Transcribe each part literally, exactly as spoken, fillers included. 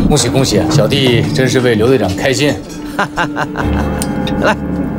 恭喜恭喜，小弟真是为刘队长开心。 来，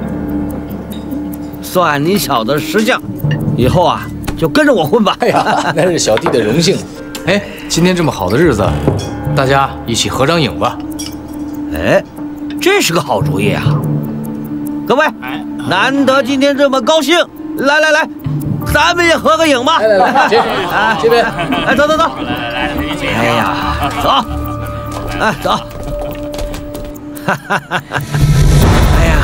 算你小子识相，以后啊就跟着我混吧。 哎呀，那是小弟的荣幸。哎，今天这么好的日子，大家一起合张影吧。 哎，这是个好主意啊！各位，难得今天这么高兴，来来来，咱们也合个影吧。 来来来，这啊这边， 来走走走。来来来，一起。哎呀，走，哎走。哈哈哈！哎呀，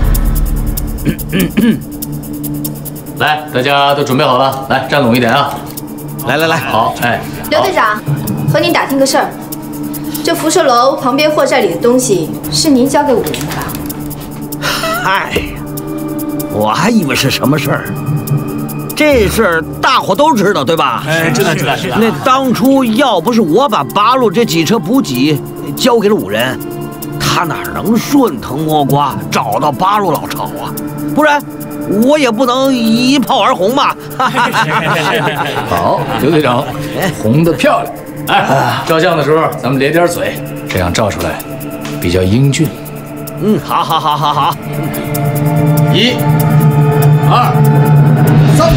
来，大家都准备好了，来站拢一点啊！ 来来来， 好，哎， 刘队长，和您打听个事儿，这辐射楼旁边货寨里的东西是您交给五人的吧？ 嗨，我还以为是什么事儿，这事儿大伙都知道，对吧？ 哎，知道知道知道。 那当初要不是我把八路这几车补给交给了五人，他哪能顺藤摸瓜找到八路老巢啊？不然我也不能一炮而红嘛。 好，刘队长，红的漂亮。哎，照相的时候咱们咧点嘴，这样照出来比较英俊。 嗯，好，好，好，好，好。 一、二、三。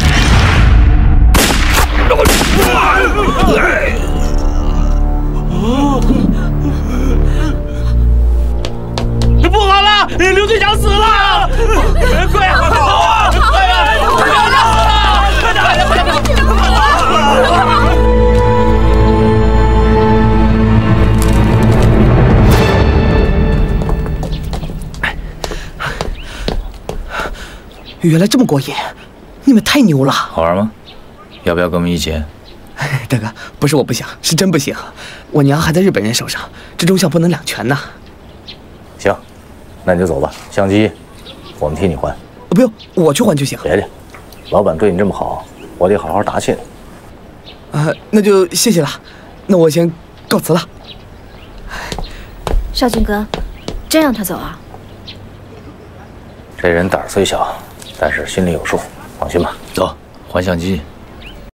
不好了，刘队长死了！快呀，快跑啊！快呀，刘队长死了！快点，快点，快点，快点！ 原来这么过瘾，你们太牛了！ 好玩吗？要不要跟我们一起？ 大哥，不是我不想，是真不行。我娘还在日本人手上，这忠孝不能两全呐。 行，那你就走吧。相机，我们替你还。 不用，我去还就行。 别介，老板对你这么好，我得好好答谢你。 啊，那就谢谢了。那我先告辞了。 少军哥，真让他走啊？ 这人胆儿虽小，但是心里有数，放心吧。走，还相机。